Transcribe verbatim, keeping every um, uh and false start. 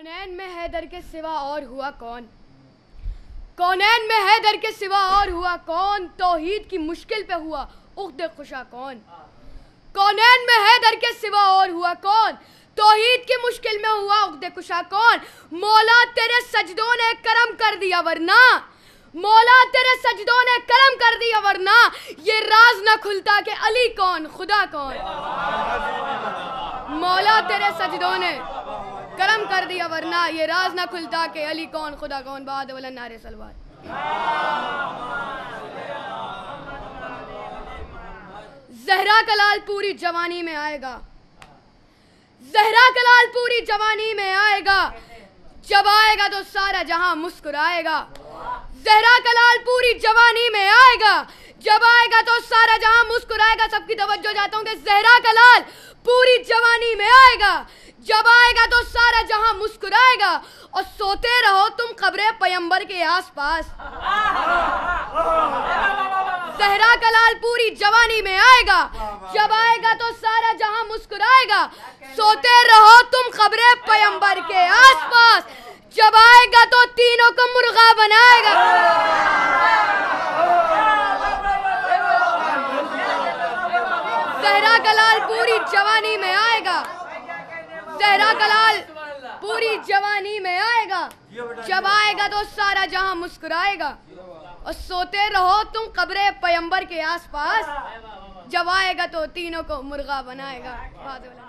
कौनैन में हैदर के सिवा और हुआ कौन, कौनैन में हैदर के सिवा और हुआ कौन, तौहीद की मुश्किल पे हुआ उख्दे खुशा कौन। कौनैन में हैदर के सिवा और हुआ कौन, तौहीद की मुश्किल में हुआ उख्दे खुशा कौन। मौला तेरे सजदों ने करम कर दिया वरना, मौला तेरे सजदों ने करम कर दिया वरना, ये राज न खुलता कि अली कौन खुदा कौन। मौला तेरे सजदों ने करम कर दिया वरना, ये राज न खुलता कि अली कौन खुदा कौन। बाद वाला नारे सलवार। ज़हरा का लाल पूरी जवानी में आएगा, ज़हरा का लाल पूरी जवानी में आएगा, जब आएगा तो सारा जहां मुस्कुराएगा। ज़हरा का लाल पूरी जवानी में आएगा, जब आएगा तो सारा जहां मुस्कुराएगा। सबकी तवज्जो चाहता हूं कि ज़हरा का लाल पूरी जवानी में आएगा, जब आएगा तो सारा जहां मुस्कुराएगा। और सोते रहो तुम कब्रे पैगंबर के आसपास। ज़हरा का लाल पूरी जवानी में आएगा, जब आएगा तो सारा जहां मुस्कुराएगा। सोते रहो तुम कब्रे पैगंबर के आसपास, जब आएगा तो तीनों को मुर्गा बनाएगा। ज़हरा का लाल पूरी जवानी में आएगा, ज़हरा का लाल पूरी जवानी में आएगा, जब आएगा तो सारा जहां मुस्कुराएगा। और सोते रहो तुम कब्रे पैगंबर के आसपास, जब आएगा तो तीनों को मुर्गा बनाएगा।